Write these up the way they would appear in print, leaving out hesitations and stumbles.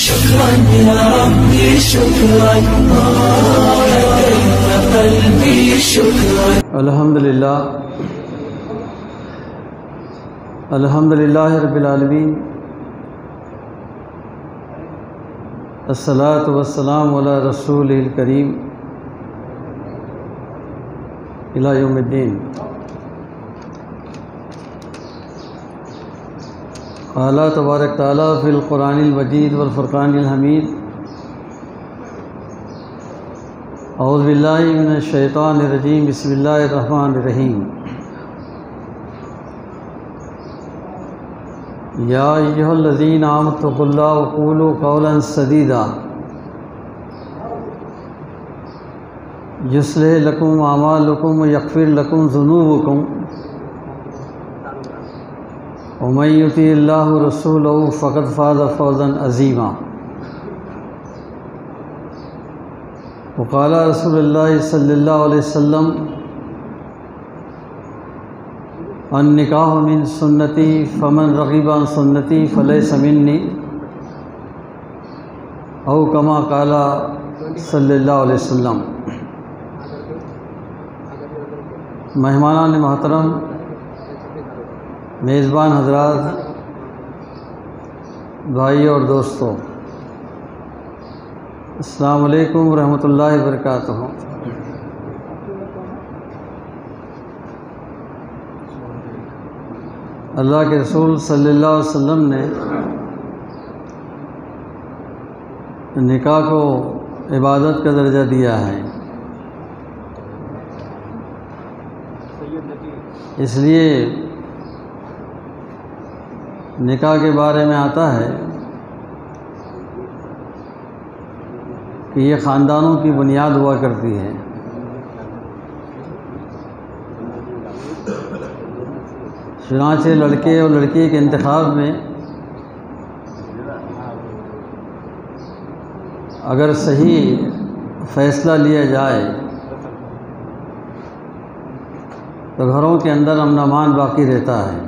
شكرا يا ربي شكرا هديت قلبي شكرا. الحمد للہ رب العالمین، الصلاۃ والسلام علی رسول الکریم الی یوم الدین. قال تبارک تعالی فی القرآن المجید والفرقان الحمید. اعوذ باللہ من الشیطان الرجیم، بسم اللہ الرحمن الرحیم. یا ایھا الذین آمنوا اتقوا اللہ وقولوا قولا سدیدا یصلح لکم اعمالکم ویغفر لکم ذنوبکم ومن یطع اللہ ورسولہ فقد فاز فوزا عظیما. وقال رسول اللہ صلی اللہ علیہ وسلم النکاح من سنتی فمن رغب عن سنتی فلیس منی، او کما قال صلی اللہ علیہ وسلم. مہمانان محترم، میزبان حضرات، بھائی اور دوستوں، السلام علیکم ورحمۃ اللہ وبرکاتہ. اللہ کے رسول صلی اللہ علیہ وسلم نے نکاح کو عبادت کا درجہ دیا ہے، اس لیے نکاح کے بارے میں آتا ہے کہ یہ خاندانوں کی بنیاد ہوا کرتی ہے. چنانچہ لڑکے اور لڑکی کے انتخاب میں اگر صحیح فیصلہ لیا جائے تو گھروں کے اندر امن و امان باقی رہتا ہے.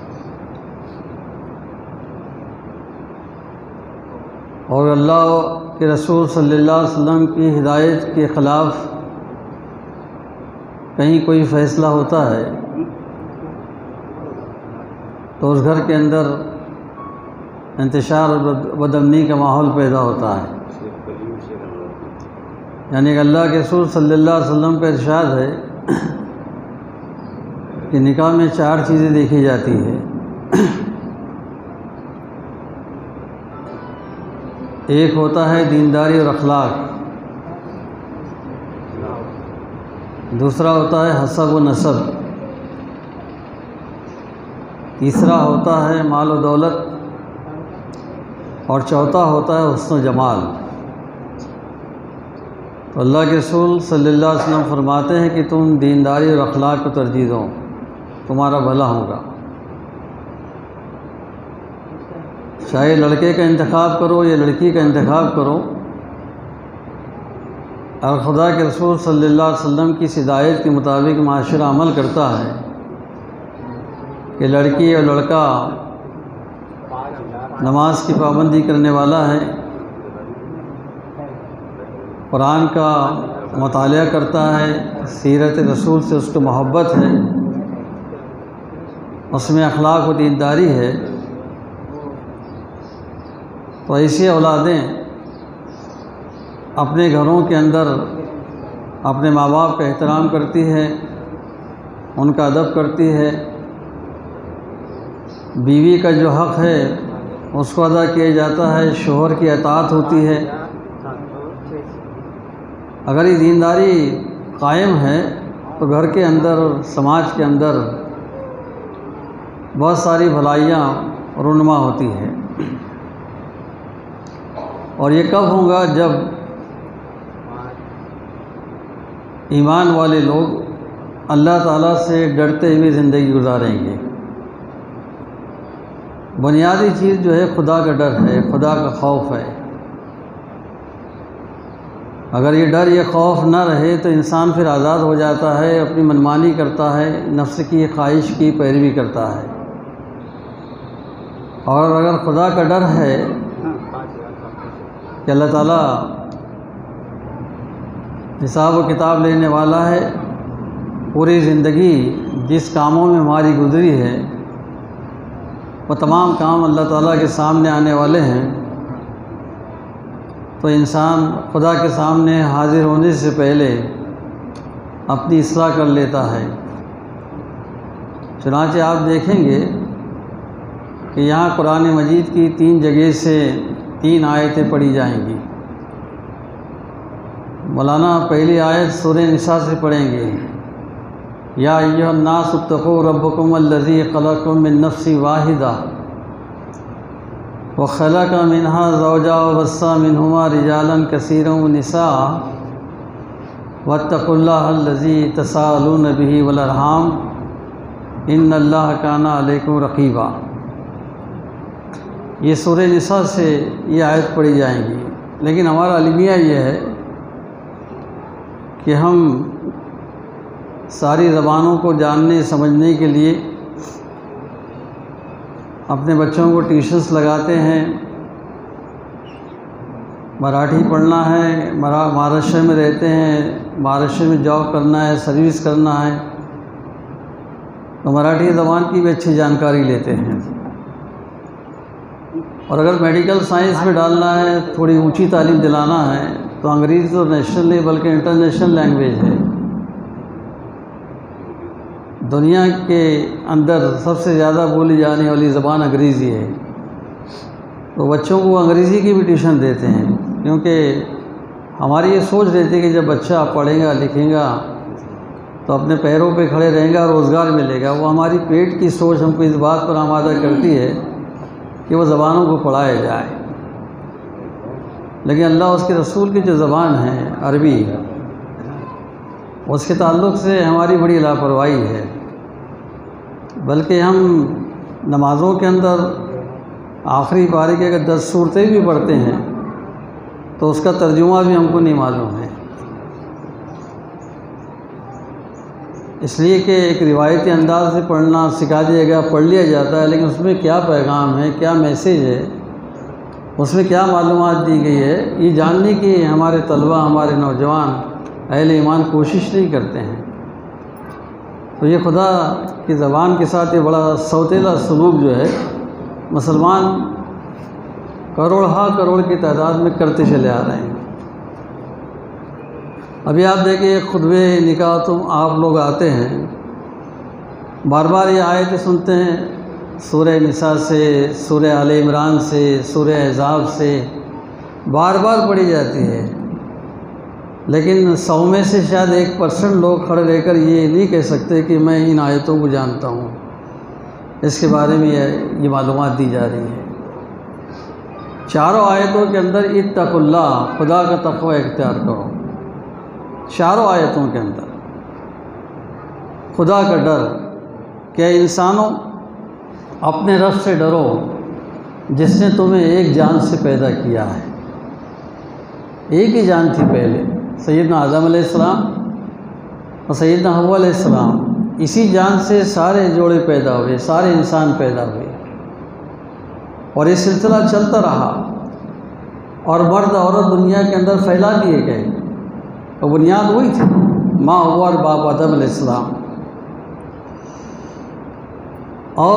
اور اللہ کے رسول صلی اللہ علیہ وسلم کی ہدایت کے خلاف کہیں کوئی فیصلہ ہوتا ہے تو اس گھر کے اندر انتشار اور بدامنی کا ماحول پیدا ہوتا ہے. یعنی کہ اللہ کے رسول صلی اللہ علیہ وسلم کا ارشاد ہے کہ نکاح میں 4 چیزیں دیکھی جاتی ہے. ایک ہوتا ہے دینداری اور اخلاق، دوسرا ہوتا ہے حسب و نسب، تیسرا ہوتا ہے مال و دولت، اور چوتھا ہوتا ہے حسن و جمال. تو اللہ کے رسول صلی اللہ علیہ وسلم فرماتے ہیں کہ تم دینداری اور اخلاق کو ترجیح دو، تمہارا بھلا ہوگا. چاہے لڑکے کا انتخاب کرو یا لڑکی کا انتخاب کرو، اور خدا کے رسول صلی اللہ علیہ وسلم کی ہدایت کے مطابق معاشرہ عمل کرتا ہے کہ لڑکی اور لڑکا نماز کی پابندی کرنے والا ہے، قرآن کا مطالعہ کرتا ہے، سیرت رسول سے اس کو محبت ہے، اس میں اخلاق و دینداری ہے، تو ایسی اولادیں اپنے گھروں کے اندر اپنے ماں باپ کا احترام کرتی ہے، ان کا ادب کرتی ہے، بیوی کا جو حق ہے اس کو ادا کیا جاتا ہے، شوہر کی اطاعت ہوتی ہے. اگر یہ دینداری قائم ہے تو گھر کے اندر اور سماج کے اندر بہت ساری بھلائیاں رونما ہوتی ہیں. اور یہ کب ہوگا؟ جب ایمان والے لوگ اللہ تعالیٰ سے ڈرتے ہوئے زندگی گزاریں گے. بنیادی چیز جو ہے خدا کا ڈر ہے، خدا کا خوف ہے. اگر یہ ڈر یہ خوف نہ رہے تو انسان پھر آزاد ہو جاتا ہے، اپنی منمانی کرتا ہے، نفس کی خواہش کی پیروی کرتا ہے. اور اگر خدا کا ڈر ہے کہ اللہ تعالیٰ حساب و کتاب لینے والا ہے. پوری زندگی جس کاموں میں ہماری گزری ہے وہ تمام کام اللہ تعالیٰ کے سامنے آنے والے ہیں. تو انسان خدا کے سامنے حاضر ہونے سے پہلے اپنی اصلاح کر لیتا ہے. چنانچہ آپ دیکھیں گے کہ یہاں قرآن مجید کی 3 جگہ سے 3 آیتیں پڑھی جائیں گی. مولانا پہلی آیت سورہ نساء سے پڑھیں گے. یا ایھا الناس اتقوا ربکم الذی خلقکم من نفس واحدہ وخلق منها زوجها وبث منهما رجالا كثيرا ونساء واتقوا الله الذي تساءلون به والارحام ان اللہ کان علیکم رقیبا. یہ سورہ نساء سے یہ آیت پڑھی جائیں گی. لیکن ہمارا المیہ یہ ہے کہ ہم ساری زبانوں کو جاننے سمجھنے کے لیے اپنے بچوں کو ٹیوشنس لگاتے ہیں. مراٹھی پڑھنا ہے، مہاراشٹر میں رہتے ہیں، مہاراشٹر میں جاب کرنا ہے، سروس کرنا ہے، تو مراٹھی زبان کی بھی اچھی جانکاری لیتے ہیں. اور اگر میڈیکل سائنس میں ڈالنا ہے، تھوڑی اونچی تعلیم دلانا ہے، تو انگریزی تو نیشنل نہیں بلکہ انٹرنیشنل لینگویج ہے. دنیا کے اندر سب سے زیادہ بولی جانے والی زبان انگریزی ہے. تو بچوں کو انگریزی کی بھی ٹیوشن دیتے ہیں، کیونکہ ہماری یہ سوچ رہتی ہے کہ جب بچہ پڑھے گا لکھے گا تو اپنے پیروں پہ کھڑے رہیں گا، روزگار ملے گا. وہ ہماری پیٹ کی سوچ ہم کو اس بات پر آمادہ کرتی ہے کہ وہ زبانوں کو پڑھایا جائے. لیکن اللہ اس کے رسول کی جو زبان ہے عربی، اس کے تعلق سے ہماری بڑی لاپرواہی ہے. بلکہ ہم نمازوں کے اندر آخری پارے کے اگر 10 صورتیں بھی پڑھتے ہیں تو اس کا ترجمہ بھی ہم کو نہیں معلوم ہے. اس لیے کہ ایک روایتی انداز سے پڑھنا سکھا دیا گیا، پڑھ لیا جاتا ہے، لیکن اس میں کیا پیغام ہے، کیا میسیج ہے، اس میں کیا معلومات دی گئی ہے، یہ جاننے کی ہمارے طلبہ، ہمارے نوجوان اہل ایمان کوشش نہیں کرتے ہیں. تو یہ خدا کی زبان کے ساتھ یہ بڑا سوتیلا سلوک جو ہے مسلمان کروڑ کی تعداد میں کرتے چلے آ رہے ہیں. ابھی آپ دیکھیں خطبے نکاح تم آپ لوگ آتے ہیں، بار بار یہ آیتیں سنتے ہیں، سورہ نساء سے، سورہ آل عمران سے، سورہ احزاب سے بار بار پڑھی جاتی ہے. لیکن 100 میں سے شاید 1% لوگ کھڑے رہ کر یہ نہیں کہہ سکتے کہ میں ان آیتوں کو جانتا ہوں. اس کے بارے میں یہ معلومات دی جا رہی ہے. چاروں آیتوں کے اندر اتقوا اللہ، خدا کا تقوی اختیار کرو. چاروں آیتوں کے اندر خدا کا ڈر کہ انسانوں اپنے رب سے ڈرو جس نے تمہیں ایک جان سے پیدا کیا ہے. ایک ہی جان تھی پہلے، سیدنا آدم علیہ السلام اور سیدنا حوا علیہ السلام. اسی جان سے سارے جوڑے پیدا ہوئے، سارے انسان پیدا ہوئے، اور یہ سلسلہ چلتا رہا. اور مرد عورت دنیا کے اندر پھیلا دیے گئے، اور بنیاد وہی تھی، ماں حوا اور باپ آدم علیہ السلام. اور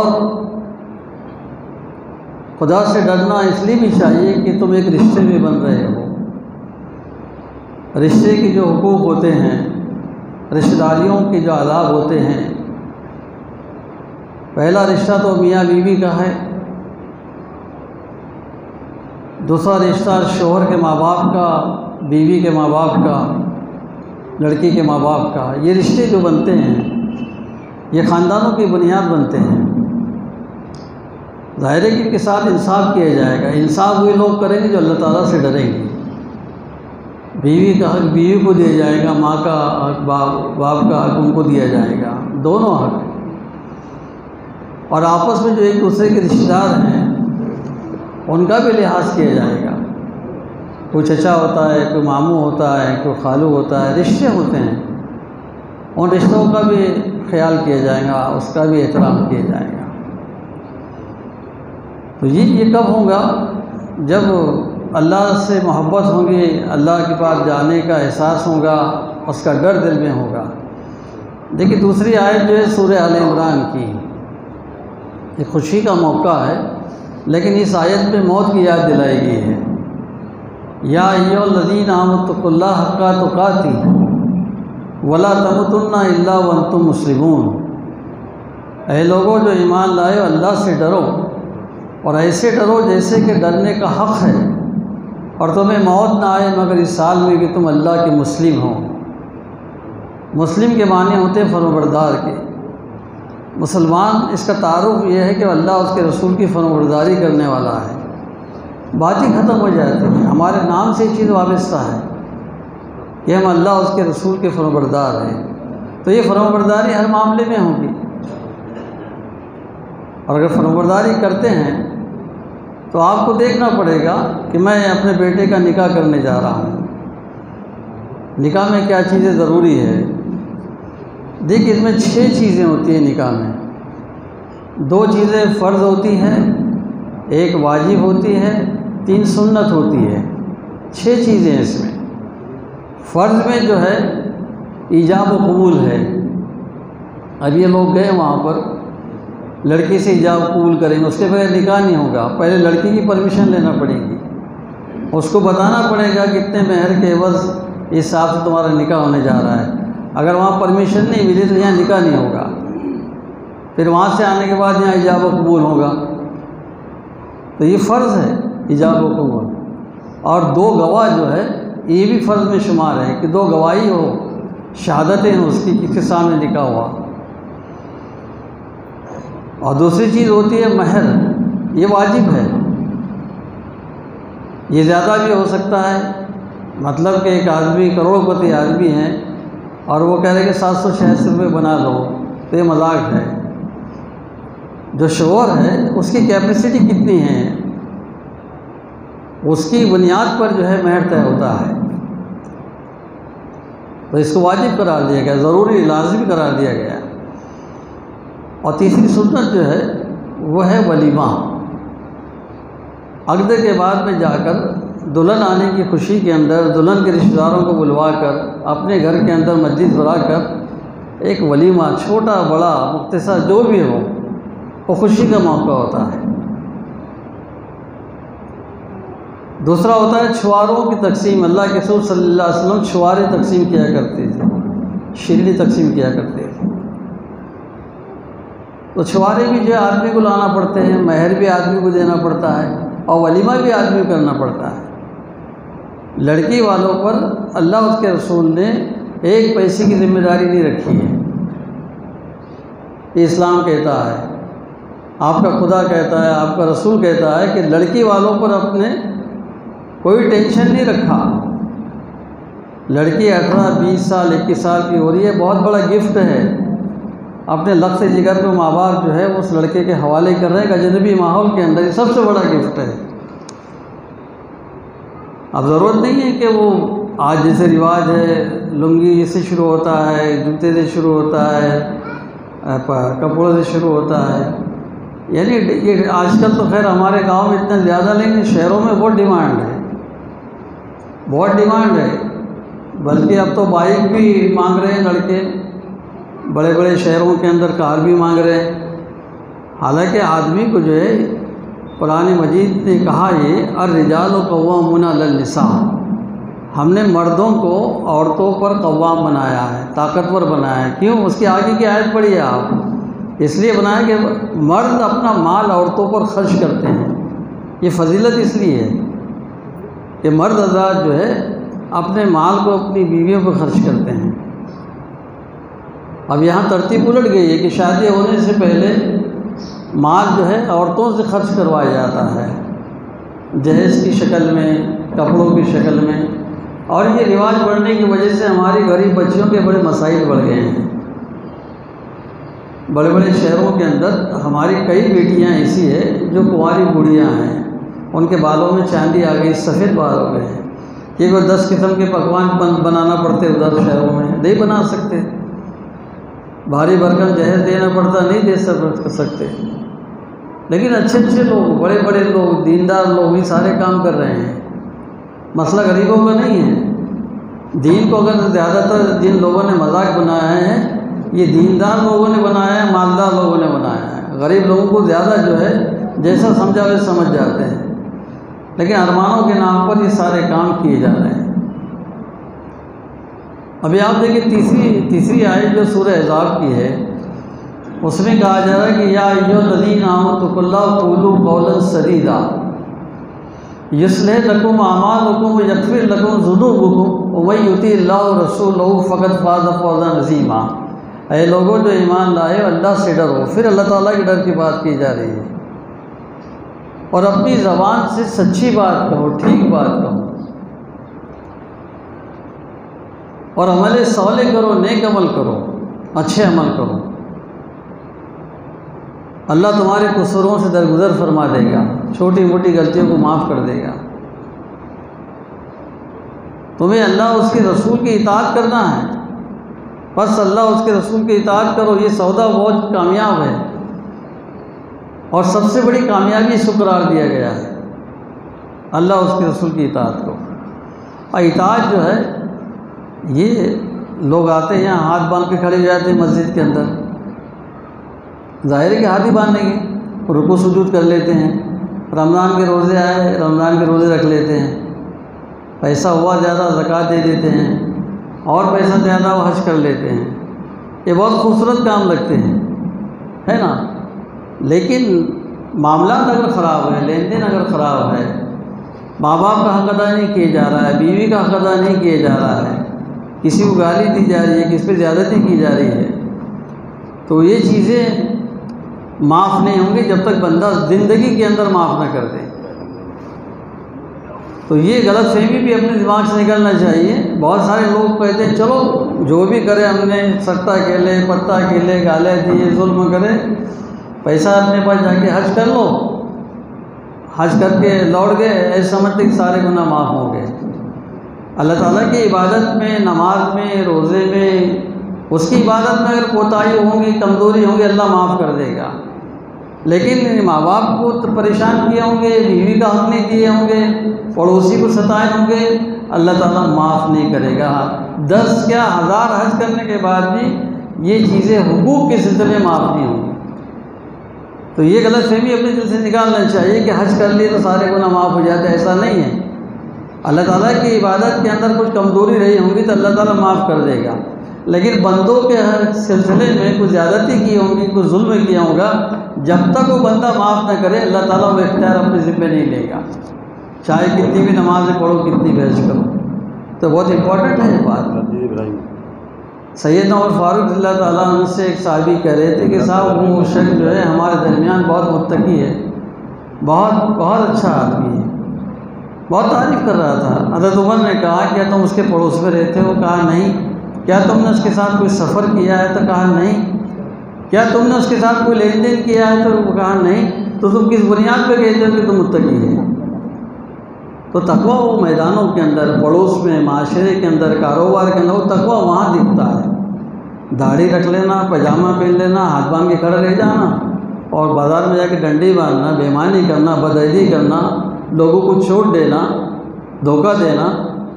خدا سے ڈرنا اس لیے بھی چاہیے کہ تم ایک رشتے میں بن رہے ہو. رشتے کے جو حقوق ہوتے ہیں، رشتہ داریوں کے جو آداب ہوتے ہیں، پہلا رشتہ تو میاں بیوی کا ہے، دوسرا رشتہ شوہر کے ماں باپ کا، بیوی کے ماں باپ کا، لڑکی کے ماں باپ کا. یہ رشتے جو بنتے ہیں یہ خاندانوں کی بنیاد بنتے ہیں. ظاہر ہے کہ کے ساتھ انصاف کیا جائے گا. انصاف وہی لوگ کریں گے جو اللہ تعالیٰ سے ڈریں گے. بیوی کا حق بیوی کو دیا جائے گا، ماں کا حق باپ کا حق ان کو دیا جائے گا، دونوں حق. اور آپس میں جو ایک دوسرے کے رشتہ دار ہیں ان کا بھی لحاظ کیا جائے گا. کوئی چچا ہوتا ہے، کوئی ماموں ہوتا ہے، کوئی خالو ہوتا ہے، رشتے ہوتے ہیں، ان رشتوں کا بھی خیال کیا جائے گا، اس کا بھی احترام کیا جائے گا. تو یہ کب ہوگا؟ جب اللہ سے محبت ہوگی، اللہ کے پاس جانے کا احساس ہوگا، اس کا ڈر دل میں ہوگا۔ دیکھیے دوسری آیت جو ہے سورہ آل عمران کی، یہ خوشی کا موقع ہے، لیکن اس آیت میں موت کی یاد دلائی گئی ہے۔ یا ایھا الذین آمنوا اتقوا اللہ حق تقاتہ ولا تموتن الا وانتم مسلمون۔ اے لوگوں جو ایمان لائے اللہ سے ڈرو، اور ایسے ڈرو جیسے کہ ڈرنے کا حق ہے، اور تمہیں موت نہ آئے مگر اس حال میں کہ تم اللہ کے مسلم ہو۔ مسلم کے معنی ہوتے ہیں فرمانبردار کے۔ مسلمان اس کا تعارف یہ ہے کہ اللہ اس کے رسول کی فرمانبرداری کرنے والا ہے۔ بات ہی ختم ہو جاتی ہے، ہمارے نام سے یہ چیز وابستہ ہے کہ ہم اللہ اس کے رسول کے فرمانبردار ہیں، تو یہ فرمانبرداری ہر معاملے میں ہوگی۔ اور اگر فرمانبرداری کرتے ہیں تو آپ کو دیکھنا پڑے گا کہ میں اپنے بیٹے کا نکاح کرنے جا رہا ہوں، نکاح میں کیا چیزیں ضروری ہے۔ دیکھیے اس میں 6 چیزیں ہوتی ہیں نکاح میں، 2 چیزیں فرض ہوتی ہیں، 1 واجب ہوتی ہے، 3 سنت ہوتی ہے۔ 6 چیزیں ہیں اس میں۔ فرض میں جو ہے ایجاب و قبول ہے۔ اب یہ لوگ گئے وہاں پر، لڑکی سے ایجاب قبول کریں گے، اس کے بغیر نکاح نہیں ہوگا، پہلے لڑکی کی پرمیشن لینا پڑے گی، اس کو بتانا پڑے گا کتنے مہر کے عوض اس حساب سے تمہارا نکاح ہونے جا رہا ہے۔ اگر وہاں پرمیشن نہیں ملی تو یہاں نکاح نہیں ہوگا، پھر وہاں سے آنے کے بعد یہاں ایجاب و قبول ہوگا۔ تو یہ فرض ہے ایجاب و قبول، اور 2 گواہ جو ہے یہ بھی فرض میں شمار ہے کہ 2 گواہی ہو، شہادتیں ہوں اس کی کس کے سامنے نکاح ہوا۔ اور دوسری چیز ہوتی ہے مہر، یہ واجب ہے، یہ زیادہ بھی ہو سکتا ہے، مطلب کہ ایک آدمی کروڑ پتی آدمی ہے اور وہ کہہ رہے کہ 786 روپے بنا لو، تو یہ مذاق ہے۔ جو شوہر ہے اس کی کیپیسٹی کتنی ہے، اس کی بنیاد پر جو ہے مہر طے ہوتا ہے، تو اس کو واجب قرار دیا گیا، ضروری لازمی قرار دیا گیا۔ اور تیسری سنت جو ہے وہ ہے ولیمہ، عقد کے بعد میں جا کر دلہن آنے کی خوشی کے اندر دلہن کے رشتہ داروں کو بلوا کر اپنے گھر کے اندر مسجد بنا کر ایک ولیمہ، چھوٹا بڑا مختصر جو بھی ہو، وہ خوشی کا موقع ہوتا ہے۔ دوسرا ہوتا ہے چھواروں کی تقسیم۔ اللہ کے رسول صلی اللہ علیہ وسلم چھوارے تقسیم کیا کرتے تھے، شیرنی تقسیم کیا کرتے تھے۔ تو چھوارے بھی جو ہے آدمی کو لانا پڑتے ہیں، مہر بھی آدمی کو دینا پڑتا ہے، اور ولیمہ بھی آدمی کو کرنا پڑتا ہے۔ لڑکی والوں پر اللہ اس کے رسول نے 1 پیسے کی ذمہ داری نہیں رکھی ہے۔ یہ اسلام کہتا ہے، آپ کا خدا کہتا ہے، آپ کا رسول کہتا ہے کہ لڑکی والوں پر اپنے کوئی ٹینشن نہیں رکھا۔ لڑکی 18 20 سال 21 سال کی ہو رہی ہے، بہت بڑا گفٹ ہے، اپنے لفظ جگر کو ماں باپ جو ہے اس لڑکے کے حوالے کر رہے ہیں کہ اجنبی ماحول کے اندر، یہ سب سے بڑا گفٹ ہے۔ اب ضرورت نہیں ہے کہ وہ آج جیسے رواج ہے لنگی سے شروع ہوتا ہے، جوتے سے شروع ہوتا ہے، کپڑوں سے شروع ہوتا ہے، یعنی یہ آج کل تو خیر ہمارے گاؤں میں اتنا زیادہ نہیں، شہروں میں بہت ڈیمانڈ ہے، بہت ڈیمانڈ ہے، بلکہ اب تو بائک بھی مانگ رہے ہیں لڑکے، بڑے بڑے شہروں کے اندر کار بھی مانگ رہے ہیں۔ حالانکہ آدمی کو جو ہے قرآن مجید نے کہا یہ الرجال قوامون علی النساء، ہم نے مردوں کو عورتوں پر قوام بنایا ہے، طاقتور بنایا ہے۔ کیوں؟ اس کی آگے کی آیت پڑھی ہے آپ، اس لیے بنایا کہ مرد اپنا مال عورتوں پر خرچ کرتے ہیں۔ یہ فضیلت اس لیے ہے کہ مرد حضرات جو ہے اپنے مال کو اپنی بیویوں پر خرچ کرتے ہیں۔ اب یہاں ترتیب الٹ گئی ہے کہ شادی ہونے سے پہلے مال جو ہے عورتوں سے خرچ کروایا جاتا ہے، جہیز کی شکل میں، کپڑوں کی شکل میں، اور یہ رواج بڑھنے کی وجہ سے ہماری غریب بچیوں کے بڑے مسائل بڑھ گئے ہیں۔ بڑے بڑے شہروں کے اندر ہماری کئی بیٹیاں ایسی ہیں جو کنواری بوڑھیاں ہیں، ان کے بالوں میں چاندی آ گئی، سفید بال ہو گئے ہیں، کہ وہ 10 قسم کے پکوان بنانا پڑتے ادھر شہروں میں، نہیں بنا سکتے، بھاری بھرکم جہیز دینا پڑتا، نہیں دے سکتے۔ لیکن اچھے اچھے لوگ، بڑے بڑے لوگ، دیندار لوگ، یہ سارے کام کر رہے ہیں۔ مسئلہ غریبوں کا نہیں ہے. دین کو اگر زیادہ تر جن لوگوں نے مذاق بنایا ہے یہ دیندار لوگوں نے بنایا ہے، مالدار لوگوں نے بنایا ہے. غریب لوگوں کو زیادہ جو ہے جیسا سمجھا ویسے سمجھ جاتے ہیں، لیکن ارمانوں کے نام پر یہ سارے کام کیے جا رہے ہیں. ابھی آپ دیکھیں تیسری آیت جو سورہ احزاب کی ہے، اس میں کہا جا رہا ہے کہ یا ایھا الذین آمنوا اتقوا اللہ وقولوا قولا سدیدا یصلح لکم اعمالکم ویغفر لکم ذنوبکم ومن یطع اللہ ورسولہ فقد فاز فوزا عظیما. اے لوگوں جو ایمان لائے اللہ سے ڈرو. پھر اللہ تعالیٰ کے ڈر کی بات کی جا رہی ہے، اور اپنی زبان سے سچی بات کہو، ٹھیک بات کہو، اور عمل صالح کرو، نیک عمل کرو، اچھے عمل کرو. اللہ تمہارے قصوروں سے درگزر فرما دے گا، چھوٹی موٹی غلطیوں کو معاف کر دے گا. تمہیں اللہ اس کے رسول کی اطاعت کرنا ہے، بس اللہ اس کے رسول کی اطاعت کرو. یہ سودا بہت کامیاب ہے، اور سب سے بڑی کامیابی اس کو قرار دیا گیا ہے، اللہ اس کے رسول کی اطاعت کو. اور اطاعت جو ہے یہ لوگ آتے ہیں یہاں ہاتھ باندھ کے کھڑے ہو جاتے ہیں مسجد کے اندر. ظاہر ہے کہ ہاتھ ہی باندھیں گے، رکوع سجود کر لیتے ہیں. رمضان کے روزے آئے، رمضان کے روزے رکھ لیتے ہیں. پیسہ ہوا زیادہ زکوٰۃ دے دیتے ہیں، اور پیسہ زیادہ وہ حج کر لیتے ہیں. یہ بہت خوبصورت کام لگتے ہیں، ہے نا. لیکن معاملات اگر خراب ہے، لین دین اگر خراب ہے، ماں باپ کا حق ادا نہیں کیا جا رہا ہے، بیوی کا حق ادا نہیں کیا جا رہا ہے، کسی کو گالی دی جا رہی ہے، کس پہ زیادتی کی جا رہی ہے، تو یہ چیزیں معاف نہیں ہوں گی جب تک بندہ زندگی کے اندر معاف نہ کر دے. تو یہ غلط فہمی بھی اپنے دماغ سے نکلنا چاہیے. بہت سارے لوگ کہتے ہیں چلو جو بھی کرے ہم نے سٹا کھیلے، پتہ کھیلے، گالے دیے، ظلم کرے، پیسہ اپنے پاس جا کے حج کر لو، حج کر کے لوٹ گئے، ایسے سمجھتے کہ سارے گناہ معاف ہو گئے. اللہ تعالیٰ کی عبادت میں، نماز میں، روزے میں، اس کی عبادت میں اگر کوتاہی ہوں گی، کمزوری ہوں گی، اللہ معاف کر دے گا. لیکن ماں باپ کو پریشان کیے ہوں گے، بیوی کا حق نہیں دیے ہوں گے، پڑوسی کو ستائے ہوں گے، اللہ تعالیٰ معاف نہیں کرے گا. 10 کیا 1000 حج کرنے کے بعد بھی یہ چیزیں حقوق کے سلسلے میں معاف نہیں ہوں گی. تو یہ غلط فہمی اپنے دل سے نکالنا چاہیے کہ حج کر لیے تو سارے گناہ معاف ہو جاتے. ایسا نہیں ہے. اللہ تعالیٰ کی عبادت کے اندر کچھ کمزوری رہی ہوں گی تو اللہ تعالیٰ معاف کر دے گا. لیکن بندوں کے سلسلے میں کچھ زیادتی کی ہوں گی، کچھ ظلم کیا ہوگا، جب تک وہ بندہ معاف نہ کرے اللہ تعالیٰ وہ اختیار اپنے ذمہ نہیں لے گا، چاہے کتنی بھی نمازیں پڑھو، کتنی بھی حج کرو. تو بہت امپورٹنٹ ہے یہ بات. سیدنا عمر فاروق رضی اللہ تعالیٰ عنہ سے ایک صحابی کہہ رہے تھے کہ صاحب وہ شخص جو ہے ہمارے درمیان بہت متقی ہے، بہت اچھا آدمی ہے، بہت تعریف کر رہا تھا. حضرت عمر نے کہا کیا تم اس کے پڑوس میں رہتے ہو؟ کہا نہیں. کیا تم نے اس کے ساتھ کوئی سفر کیا ہے؟ تو کہا نہیں. کیا تم نے اس کے ساتھ کوئی لین دین کیا ہے؟ تو کہا نہیں. تو تم کس بنیاد پہ کہتے ہو کہ تم متقی ہے؟ تو تقویٰ وہ میدانوں کے اندر، پڑوس میں، معاشرے کے اندر، کاروبار کے اندر، وہ تقویٰ وہاں دکھتا ہے. داڑھی رکھ لینا، پاجامہ پہن لینا، ہاتھ باندھ کے کھڑا رہ جانا، اور بازار میں جا کے ڈنڈی باندھنا، بے ایمانی کرنا، بدعہدی کرنا، لوگوں کو چوٹ دینا، دھوکہ دینا،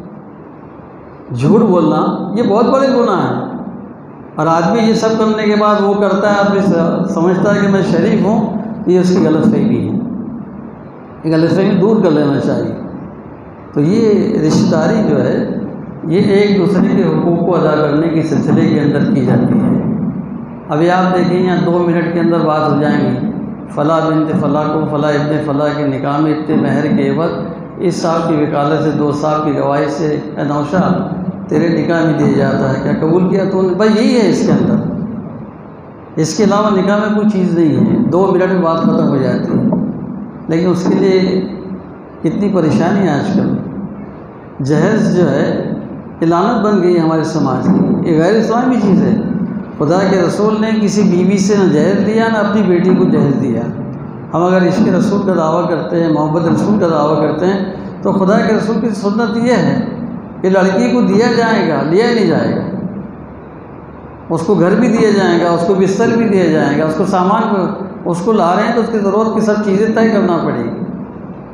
جھوٹ بولنا، یہ بہت بڑے گناہ ہیں. اور آدمی یہ سب کرنے کے بعد وہ کرتا ہے، آدمی سمجھتا ہے کہ میں شریف ہوں. یہ اس کی غلط فہمی ہے. یہ غلط فہمی دور کر لینا چاہیے. تو یہ رشتہ داری جو ہے یہ ایک دوسرے کے حقوق کو ادا کرنے کے سلسلے کے اندر کی جاتی ہے. ابھی آپ دیکھیں یہاں 2 منٹ کے اندر بات ہو جائیں گی، فلاں بنت فلاں کو فلاں ابن فلاں کے نکاح میں اتنے مہر کے عوض اس صاحب کی وکالت سے 2 صاحب کی گواہی سے اے نوشا تیرے نکاح میں دیا جاتا ہے، کیا قبول کیا تو نے؟ بھائی یہی ہے اس کے اندر، اس کے علاوہ نکاح میں کوئی چیز نہیں ہے. 2 منٹ میں بات ختم ہو جاتی ہے. لیکن اس کے لیے کتنی پریشانی ہے آج کل. جہیز جو ہے لعنت بن گئی ہمارے سماج کی. یہ غیر اسلامی چیز ہے. خدا کے رسول نے کسی بیوی سے نہ جہیز دیا، نہ اپنی بیٹی کو جہیز دیا. ہم اگر عشق رسول کا دعویٰ کرتے ہیں، محبت رسول کا دعویٰ کرتے ہیں، تو خدا کے رسول کی سنت یہ ہے کہ لڑکی کو دیا جائے گا، لیا نہیں جائے گا. اس کو گھر بھی دیا جائے گا، اس کو بستر بھی دیا جائے گا، اس کو سامان اس کو لا رہے ہیں تو اس کی ضرورت کی سب چیزیں طے کرنا پڑے گی.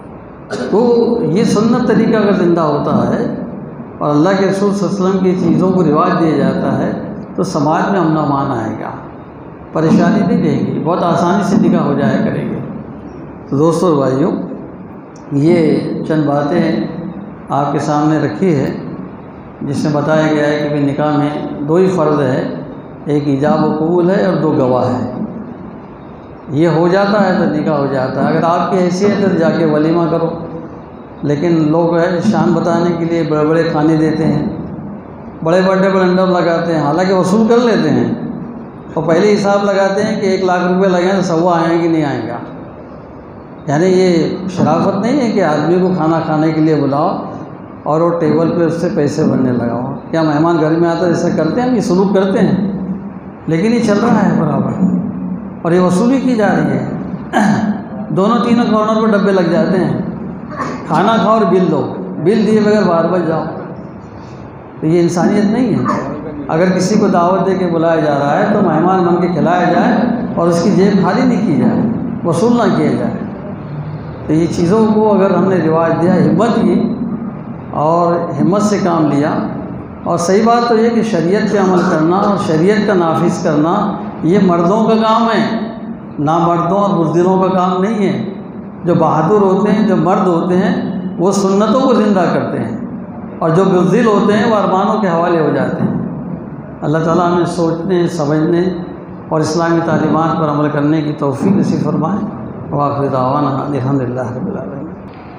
تو یہ سنت طریقہ اگر زندہ ہوتا ہے اور اللہ کے رسول صلی اللہ علیہ وسلم کی چیزوں کو رواج دیا جاتا ہے تو سماج میں امن و امان آئے گا، پریشانی نہیں رہے گی، بہت آسانی سے نکاح ہو جایا کرے گی۔ تو دوستوں اور بھائیوں، یہ چند باتیں آپ کے سامنے رکھی ہے جس میں بتایا گیا ہے کہ بھی نکاح میں دو ہی فرض ہے، ایک ایجاب و قبول ہے اور دو گواہ ہے۔ یہ ہو جاتا ہے تو نکاح ہو جاتا ہے۔ اگر آپ کی حیثیت ہے تو جا کے ولیمہ کرو، لیکن لوگ شان بتانے کے لیے بڑے بڑے کھانے دیتے ہیں، بڑے بڑے بلنڈر لگاتے ہیں، حالانکہ وصول کر لیتے ہیں اور پہلے حساب لگاتے ہیں کہ 1 لاکھ روپے لگیں تو سوا آئیں کہ نہیں آئیں گا۔ یعنی یہ شرافت نہیں ہے کہ آدمی کو کھانا کھانے کے لیے بلاؤ اور وہ ٹیبل پہ اس سے پیسے بننے لگاؤ۔ کیا مہمان گھر میں آتا ہے ایسا کرتے ہیں؟ ہم یہ سلوک کرتے ہیں، لیکن یہ چل رہا ہے برابر اور یہ وصولی کی جا رہی ہے۔ دونوں تینوں کارنر پہ ڈبے لگ جاتے ہیں، کھانا کھاؤ اور بل دو، بل دیے بغیر باہر بچ جاؤ۔ تو یہ انسانیت نہیں ہے۔ اگر کسی کو دعوت دے کے بلایا جا رہا ہے تو مہمان بن کے کھلایا جائے اور اس کی جیب خالی نہیں کی جائے، وصول نہ کیا جائے۔ تو یہ چیزوں کو اگر ہم نے رواج دیا، ہمت کی اور ہمت سے کام لیا، اور صحیح بات تو یہ کہ شریعت پہ عمل کرنا اور شریعت کا نافذ کرنا یہ مردوں کا کام ہے، نہ مردوں اور بزدلوں کا کام نہیں ہے۔ جو بہادر ہوتے ہیں، جو مرد ہوتے ہیں، وہ سنتوں کو زندہ کرتے ہیں، اور جو بزدل ہوتے ہیں وہ ارمانوں کے حوالے ہو جاتے ہیں۔ اللہ تعالیٰ ہمیں سوچنے، سمجھنے اور اسلامی تعلیمات پر عمل کرنے کی توفیق نصیب فرمائے۔ وآخر دعوانا الحمد للہ رب العالمین۔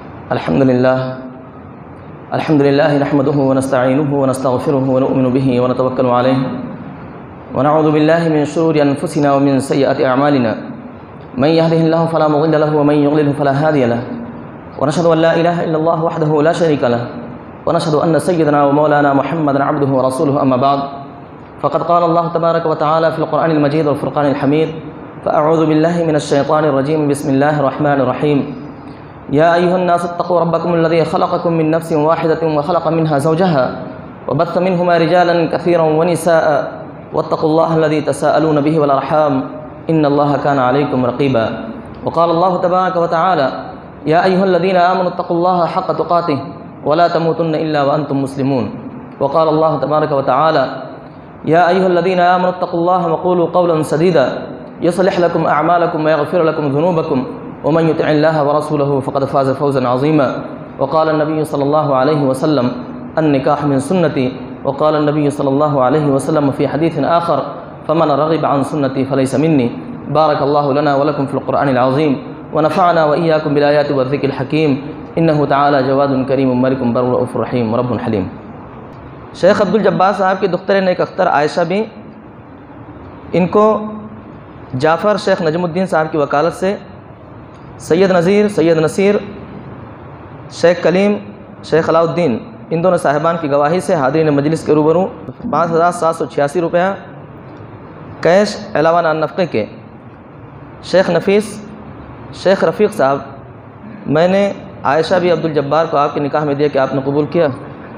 الحمد للہ نحمده ونستعینه ونستغفره ونؤمن به ونتوکل علیہ ونعوذ باللہ من شرور انفسنا ومن سیئات اعمالنا من يهده الله فلا مضل له ومن يضلل فلا هادي له ونشهد ان لا اله الا الله وحده لا شريك له ونشهد ان سيدنا ومولانا محمدا عبده ورسوله اما بعد فقد قال الله تبارك وتعالى في القرآن المجيد والفرقان الحميد فأعوذ بالله من الشيطان الرجيم بسم الله الرحمن الرحيم يا أيها الناس اتقوا ربكم الذي خلقكم من نفس واحدة وخلق منها زوجها وبث منهما رجالا كثيرا ونساء واتقوا الله الذي تساءلون به والأرحام إن الله كان عليكم رقيبا وقال الله تبارك وتعالى يا أيها الذين آمنوا اتقوا الله حق تقاته ولا تموتن إلا وأنتم مسلمون وقال الله تبارك وتعالى يا أيها الذين آمنوا اتقوا الله وقولوا قولا سديدا يصلح لكم أعمالكم ويغفر لكم ذنوبكم ومن يطع الله ورسوله فقد فاز فوزا عظيما وقال النبي صلى الله عليه وسلم النكاح من سنتي وقال النبي صلى الله عليه وسلم في حديث آخر فمن رغب عن سنتي فليس مني بارك الله لنا ولكم في القرآن العظيم ونفعنا وإياكم بالآيات والذكر الحكيم إنه تعالى جواد كريم ملك بر رؤوف رحيم رب حليم۔ شیخ عبدالجبار صاحب کی دختر نیک اختر عائشہ بھی، ان کو جعفر شیخ نجم الدین صاحب کی وکالت سے سید نذیر، سید نصیر، شیخ کلیم، شیخ علاء الدین، ان دونوں صاحبان کی گواہی سے حاضرین مجلس کے روبرو 5786 روپیہ کیش علاوہ نان نفقے کے شیخ نفیس، شیخ رفیق صاحب، میں نے عائشہ بھی عبدالجبار کو آپ کے نکاح میں دیا کہ آپ نے قبول کیا؟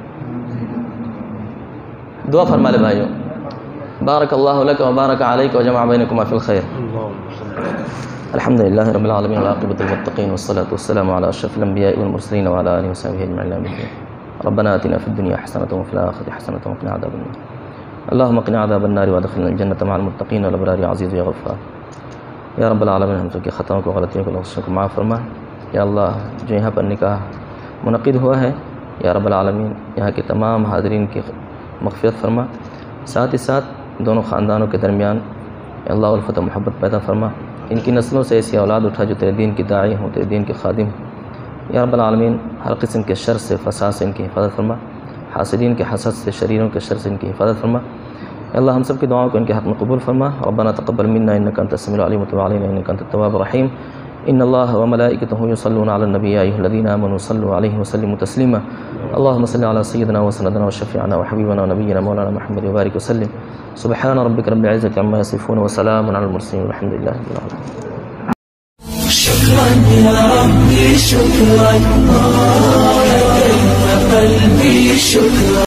دعا فرما لے بھائیوں۔ بارک اللہ لک و بارک علیک و جمع بینکما فی الخیر۔ الحمد للہ رب العالمین والعاقبۃ للمتقین والصلاۃ والسلام علی اشرف الانبیاء والمرسلین وعلی آلہ وصحبہ اجمعین۔ ربنا آتنا فی الدنیا حسنۃ وفی الآخرۃ حسنۃ وقنا عذاب النار اللهم قنا عذاب النار وادخلنا الجنة مع المتقین والابرار عزیز یا غفار۔ یا رب العالمین، ہم سب کی خطاؤں کو، غلطیوں کو، لغزشوں کو معاف فرما۔ یا اللہ، جو یہاں پر نکاح منعقد ہوا ہے، یا رب العالمین یہاں کے تمام حاضرین کی مغفرت فرما، ساتھ ہی ساتھ دونوں خاندانوں کے درمیان یا اللہ الفت و محبت پیدا فرما۔ ان کی نسلوں سے ایسی اولاد اٹھا جو تیرے دین کی داعی ہوں، تیرے دین کے خادم ہوں۔ یا رب العالمین، ہر قسم کے شر سے، فساد سے ان کی حفاظت فرما، حاسدین کے حسد سے، شریروں کے شر سے ان کی حفاظت فرما۔ یا اللہ، ہم سب کی دعاؤں کو ان کے حق میں قبول فرما۔ ربنا تقبل منا انک انت السمیع العلیم وتب علینا انک انت التواب الرحیم۔ ان اللہ وملائکتہ یصلون علی النبی یا ایھا الذین آمنوا صلوا علیہ وسلموا تسلیما۔ اللهم صل على سيدنا وسندنا وشفيعنا وحبيبنا ونبينا مولانا محمد وبارك وسلم۔ سبحان ربك رب العزة عما يصفون وسلام على المرسلين والحمد لله رب العالمين۔ شكرا يا ربي شكرا، لدينا قلبي شكرا۔